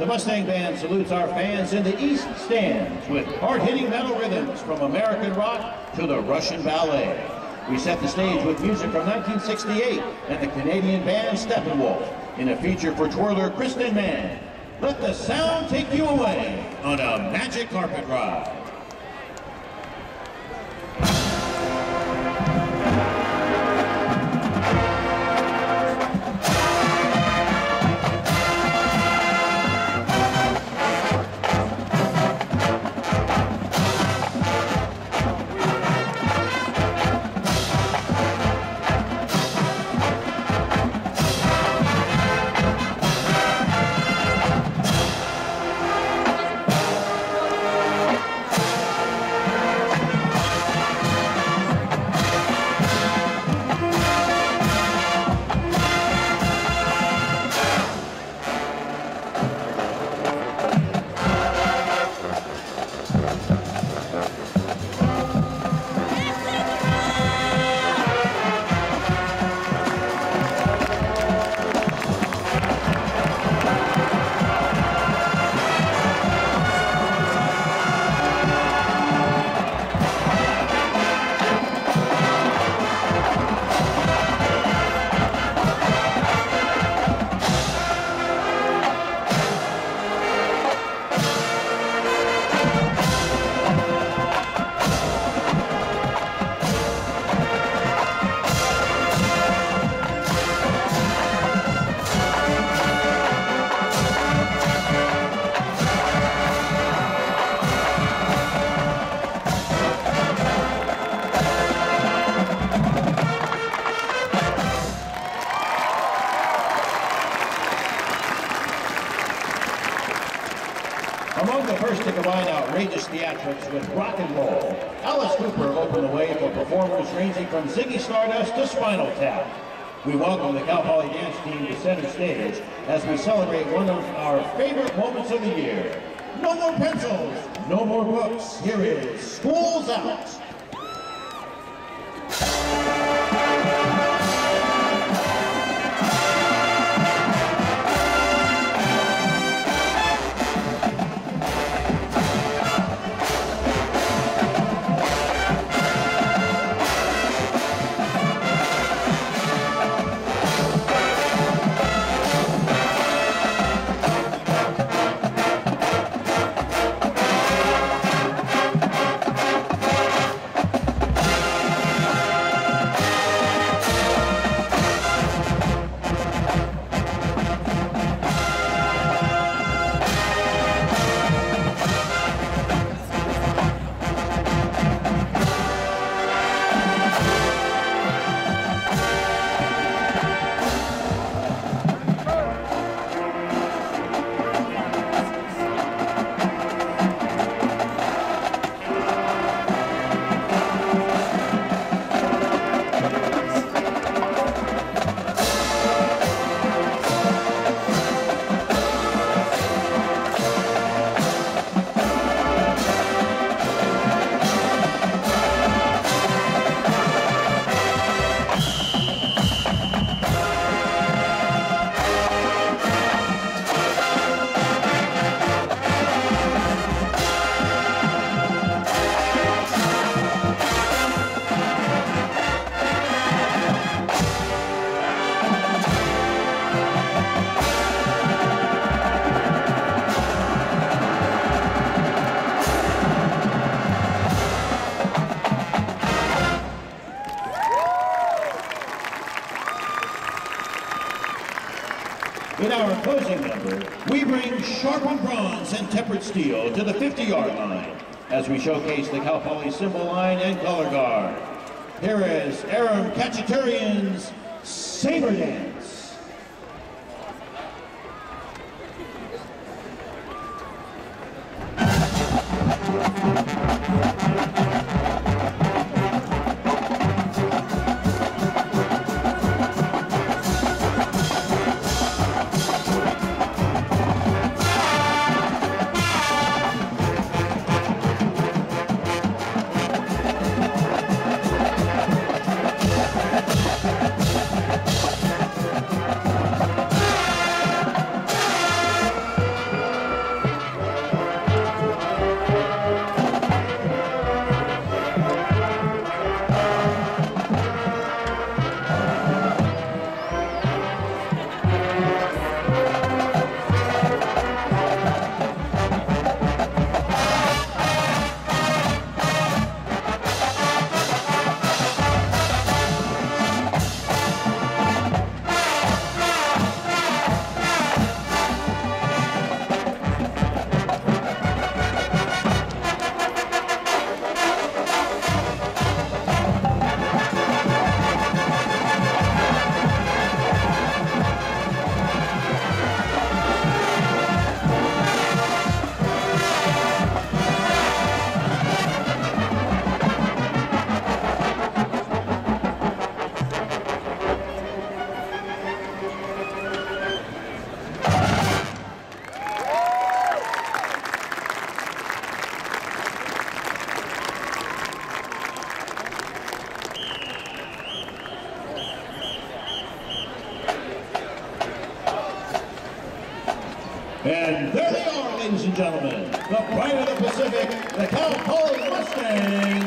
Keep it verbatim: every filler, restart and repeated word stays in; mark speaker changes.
Speaker 1: the Mustang Band salutes our fans in the East Stands with hard-hitting metal rhythms from American rock to the Russian ballet. We set the stage with music from nineteen sixty-eight and the Canadian band Steppenwolf in a feature for twirler Kristen Mann. Let the sound take you away on a magic carpet ride. Among the first to combine outrageous theatrics with rock and roll, Alice Cooper opened the way for performers ranging from Ziggy Stardust to Spinal Tap. We welcome the Cal Poly dance team to center stage as we celebrate one of our favorite moments of the year. No more pencils, no more books. Here is School's Out. In our closing number, we bring sharpened bronze and tempered steel to the fifty-yard line as we showcase the Cal Poly symbol line and color guard. Here is Aram Khachaturian's Saber Dance. ladies and gentlemen, the pride of the Pacific, the Cal Poly Mustangs.